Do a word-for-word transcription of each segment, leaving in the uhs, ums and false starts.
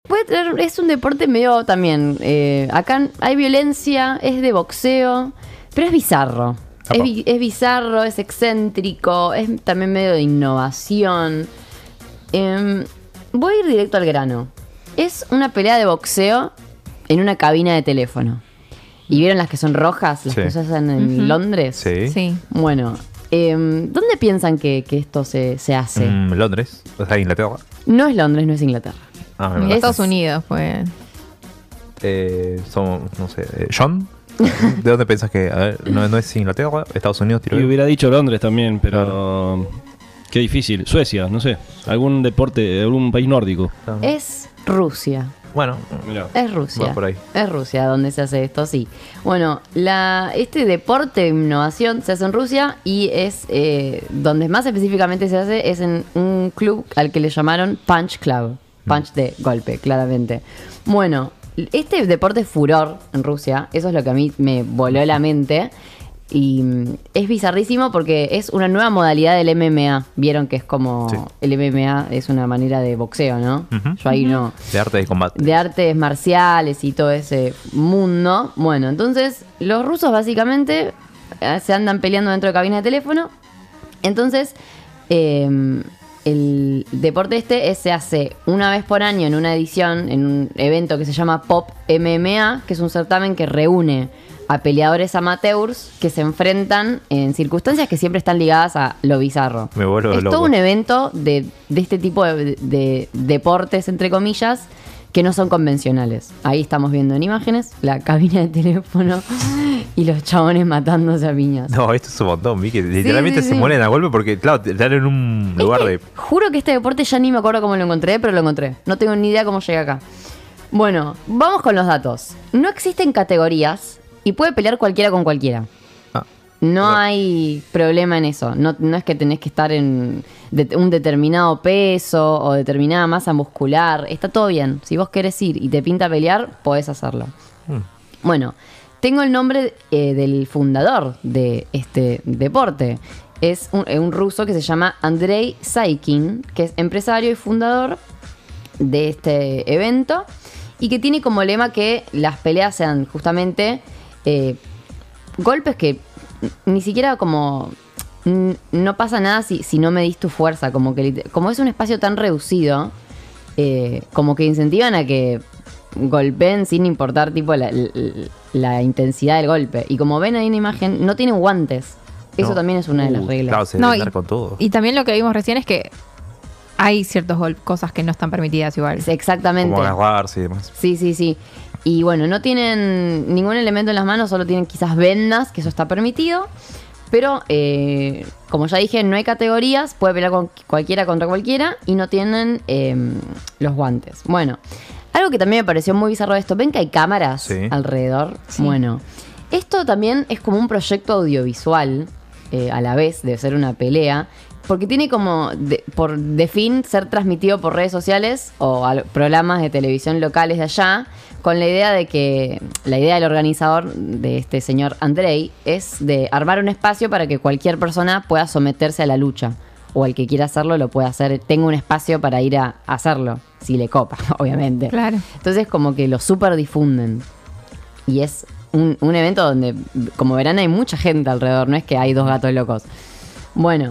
puede tener, es un deporte medio también. Eh, acá hay violencia, es de boxeo, pero es bizarro. Es, bi- es bizarro, es excéntrico, es también medio de innovación. Eh, voy a ir directo al grano. Es una pelea de boxeo en una cabina de teléfono. ¿Y vieron las que son rojas? Las Sí. que se hacen en Ujú. Londres. Sí. Sí. Bueno, eh, ¿dónde piensan que, que esto se, se hace? Mm, Londres, o sea, Inglaterra. No es Londres, no es Inglaterra. Ah, me En mataste. Estados Unidos, pues. Eh, somos, no sé, eh, John. ¿De dónde piensas que? A ver, no, no es Inglaterra, Estados Unidos, tiro Y yo. hubiera dicho Londres también, pero qué difícil. Suecia, no sé. Algún deporte, algún país nórdico. Es Rusia. Bueno, Mirá. Es Rusia. Va por ahí. Es Rusia donde se hace esto, sí. Bueno, la, este deporte de innovación se hace en Rusia y es eh, donde más específicamente se hace es en un club al que le llamaron Punch Club. Punch de golpe, claramente. Bueno, este deporte es furor en Rusia. Eso es lo que a mí me voló la mente. Y mm, es bizarrísimo porque es una nueva modalidad del M M A. Vieron que es como... Sí. El M M A es una manera de boxeo, ¿no? Ujú. Yo ahí no de arte de combate. de artes marciales y todo ese mundo. Bueno, entonces los rusos básicamente eh, se andan peleando dentro de cabinas de teléfono. Entonces, eh, el deporte este es- se hace una vez por año en una edición, en un evento que se llama Pop M M A, que es un certamen que reúne a peleadores amateurs que se enfrentan en circunstancias que siempre están ligadas a lo bizarro. Me vuelvo es loco. todo un evento de, de este tipo de, de deportes, entre comillas, que no son convencionales. Ahí estamos viendo en imágenes la cabina de teléfono y los chabones matándose a piñas. No, esto es un montón, vi que literalmente sí, se sí. mueren a golpe porque, claro, están en un lugar Este- de... Juro que este deporte ya ni me acuerdo cómo lo encontré, pero lo encontré. No tengo ni idea cómo llegué acá. Bueno, vamos con los datos. No existen categorías y puede pelear cualquiera con cualquiera. Ah, No Claro. hay problema en eso. No, no es que tenés que estar en de- un determinado peso o determinada masa muscular. Está todo bien. Si vos querés ir y te pinta pelear, podés hacerlo. mm, Bueno, tengo el nombre eh, del fundador de este deporte. Es un, eh, un ruso que se llama Andrei Saikin, que es empresario y fundador de este evento y que tiene como lema que las peleas sean justamente eh, golpes que ni siquiera como n- no pasa nada si, si no medís tu fuerza, como que lit- como es un espacio tan reducido, eh, como que incentivan a que golpeen sin importar tipo la, la- la intensidad del golpe. Y como ven ahí en la imagen, no tienen guantes. Eso no. también es una de las Uh, reglas. Claro, se No, debe y- andar con todo. Y también lo que vimos recién es que hay ciertas gol- cosas que no están permitidas igual. Exactamente. Como agarrarse y demás. Sí, sí, sí. Y bueno, no tienen ningún elemento en las manos, solo tienen quizás vendas, que eso está permitido. Pero, eh, como ya dije, no hay categorías, puede pelear con cualquiera contra cualquiera y no tienen eh, los guantes. Bueno, algo que también me pareció muy bizarro de esto, ¿ven que hay cámaras Sí. alrededor? Sí. Bueno, esto también es como un proyecto audiovisual, eh, a la vez de ser una pelea, porque tiene como, de- por de fin, ser transmitido por redes sociales o a lo- programas de televisión locales de allá, con la idea de que, la idea del organizador de este señor Andrei es de armar un espacio para que cualquier persona pueda someterse a la lucha. O el que quiera hacerlo lo puede hacer, tenga un espacio para ir a hacerlo, si le copa, obviamente. Claro. Entonces como que lo super difunden. Y es un, un evento donde, como verán, hay mucha gente alrededor, no es que hay dos gatos locos. Bueno,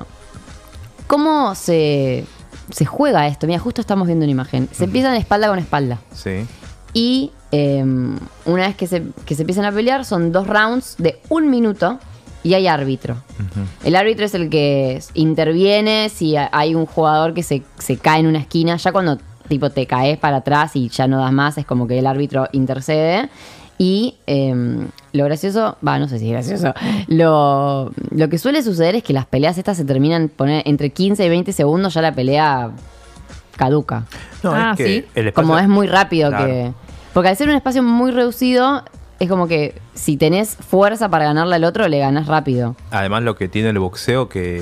¿cómo se, se juega esto? Mira, justo estamos viendo una imagen. Se empiezan espalda con espalda. Sí. Y eh, una vez que se, que se empiezan a pelear, son dos rounds de un minuto y hay árbitro. Ujú. El árbitro es el que interviene si ha- hay un jugador que se, se cae en una esquina. Ya cuando tipo te caes para atrás y ya no das más, es como que el árbitro intercede. Y eh, lo gracioso, va, no sé si es gracioso, lo, lo que suele suceder es que las peleas estas se terminan poner entre quince y veinte segundos, ya la pelea caduca. No, Ah, es que sí. el espacio- Como es muy rápido Claro. que... Porque al ser un espacio muy reducido, es como que si tenés fuerza para ganarle al otro, le ganás rápido. Además, lo que tiene el boxeo que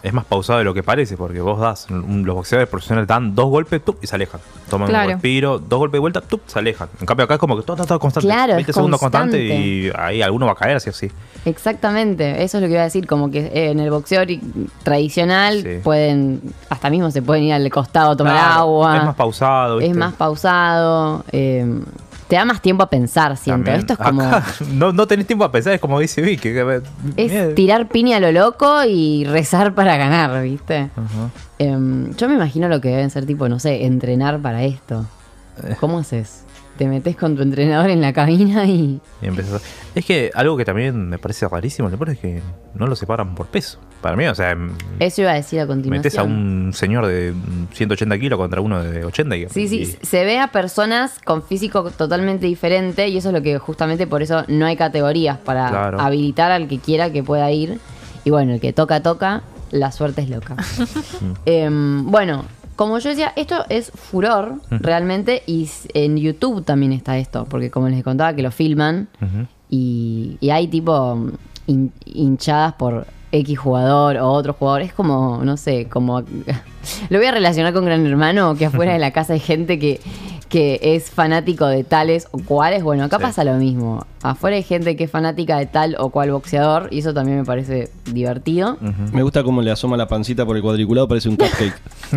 es más pausado de lo que parece, porque vos das, un- los boxeadores profesionales dan dos golpes, ¡tup! Y se alejan. Toman Claro. un respiro, dos golpes de vuelta, ¡tup! Se alejan. En cambio acá es como que todo está todo constante. Claro, es veinte segundos constante constante. y ahí alguno va a caer así o así. Exactamente, eso es lo que iba a decir, como que en el boxeo ri- tradicional Sí. pueden, hasta mismo se pueden ir al costado a tomar Claro, agua. Es más pausado, ¿viste? Es más pausado, eh, te da más tiempo a pensar, siento. También. Esto es como... Acá no, no tenés tiempo a pensar, es como dice Vicky. que- Es mira. tirar piña a lo loco y rezar para ganar, ¿viste? Ajá. Em, yo me imagino lo que deben ser tipo, no sé, entrenar para esto. Eh. ¿Cómo haces? Te metes con tu entrenador en la cabina y... Y empezás a- Es que algo que también me parece rarísimo, lo peor es que no lo separan por peso. Para mí, o sea, Eso iba a decir a continuación. metes a un señor de ciento ochenta kilos contra uno de ochenta. Y, Sí, sí, y- se ve a personas con físico totalmente diferente y eso es lo que justamente por eso no hay categorías para Claro. habilitar al que quiera que pueda ir. Y bueno, el que toca, toca, la suerte es loca. Em, bueno, como yo decía, esto es furor realmente y s- en YouTube también está esto, porque como les contaba que lo filman Ujú. y, y hay tipo hin- hinchadas por X jugador o otro jugador. Es como, no sé, como... Lo voy a relacionar con Gran Hermano, que afuera de la casa hay gente que, que es fanático de tales o cuales. Bueno, acá Sí. pasa lo mismo. Afuera hay gente que es fanática de tal o cual boxeador y eso también me parece divertido. Ujú. Me gusta cómo le asoma la pancita por el cuadriculado, parece un cupcake.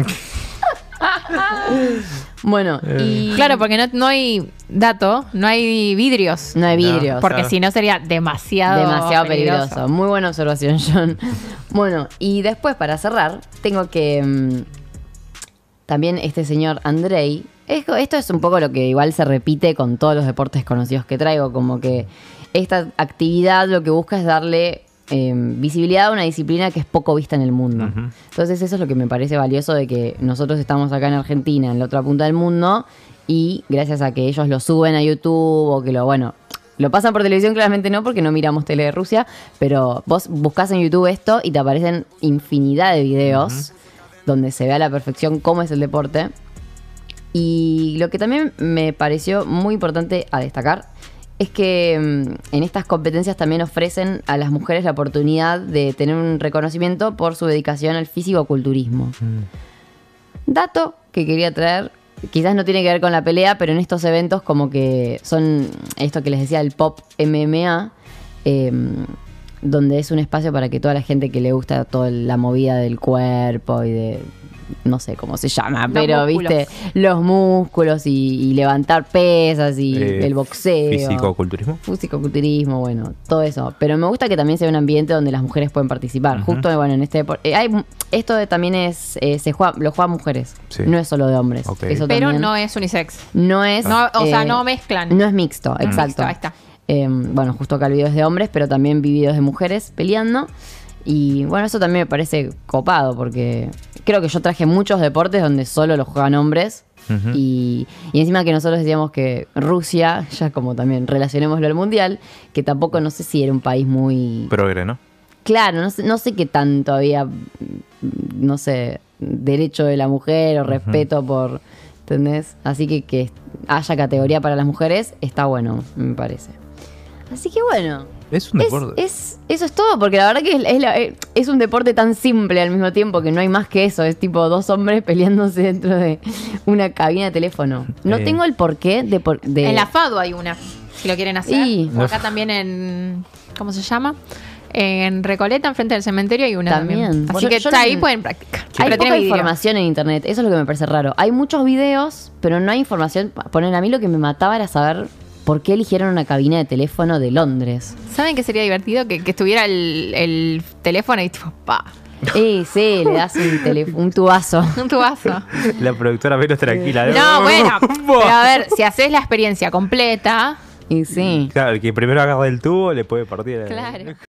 Bueno, y... Claro, porque no, no hay dato, no hay vidrios. No hay No. vidrios. Porque Claro. si no sería demasiado, Demasiado peligroso. Muy buena observación, John. Bueno, y después para cerrar, tengo que... mm, también este señor Andrei... Esto, esto es un poco lo que igual se repite con todos los deportes conocidos que traigo, como que esta actividad lo que busca es darle eh, visibilidad a una disciplina que es poco vista en el mundo. Ujú. Entonces eso es lo que me parece valioso de que nosotros estamos acá en Argentina, en la otra punta del mundo, y gracias a que ellos lo suben a YouTube o que lo, bueno, lo pasan por televisión, claramente no, porque no miramos tele de Rusia, pero vos buscas en YouTube esto y te aparecen infinidad de videos donde se ve a la perfección cómo es el deporte. Y lo que también me pareció muy importante a destacar es que mm, en estas competencias también ofrecen a las mujeres la oportunidad de tener un reconocimiento por su dedicación al físico-culturismo. Dato que quería traer, quizás no tiene que ver con la pelea, pero en estos eventos como que son esto que les decía, el pop M M A, eh, donde es un espacio para que toda la gente que le gusta toda la movida del cuerpo y de... no sé cómo se llama, Los pero músculos. viste, los músculos y, y levantar pesas y Eh, el boxeo. Físico-culturismo. Físico-culturismo, bueno, todo eso. Pero me gusta que también sea un ambiente donde las mujeres pueden participar. Ujú. Justo, bueno, en este deporte. eh, hay, esto de- también es. eh, se juega, lo juegan mujeres. Sí. No es solo de hombres. Ok. Eso Pero también no es unisex. no es. No, o sea, eh, no mezclan. No es mixto, exacto. Mixto, ahí está. Eh, bueno, justo acá el video es de hombres, pero también vi videos de mujeres peleando. Y bueno, eso también me parece copado, porque creo que yo traje muchos deportes donde solo lo juegan hombres. Ujú. y, y encima que nosotros decíamos que Rusia, ya como también relacionémoslo al mundial, que tampoco no sé si era un país muy... Progre, ¿no? Claro, no sé, no sé qué tanto había, mm, no sé, derecho de la mujer o respeto por... ¿Entendés? Así que que haya categoría para las mujeres está bueno, me parece. Así que bueno. Es un Es, deporte. es- eso es todo, porque la verdad que es, es la- eh, es un deporte tan simple al mismo tiempo que no hay más que eso. Es tipo dos hombres peleándose dentro de una cabina de teléfono. No Eh. tengo el porqué de... por- de En la FADO hay una, si lo quieren hacer. Y- O acá también en... ¿Cómo se llama? En Recoleta, enfrente del cementerio, hay una también. También. Así Bueno, que yo está no- ahí pueden practicar. Hay Pero poca tiene vidrio. información en internet, eso es lo que me parece raro. Hay muchos videos, pero no hay información. Poner a mí lo que me mataba era saber por qué eligieron una cabina de teléfono de Londres. ¿Saben qué sería divertido? Que, que estuviera el, el teléfono y tipo, pa, Eh, sí, le das un, telé- un tubazo. un tubazo. La productora menos tranquila. No, bueno, pero a ver, si haces la experiencia completa, Y sí. Claro, el que primero agarra el tubo le puede partir. el- claro.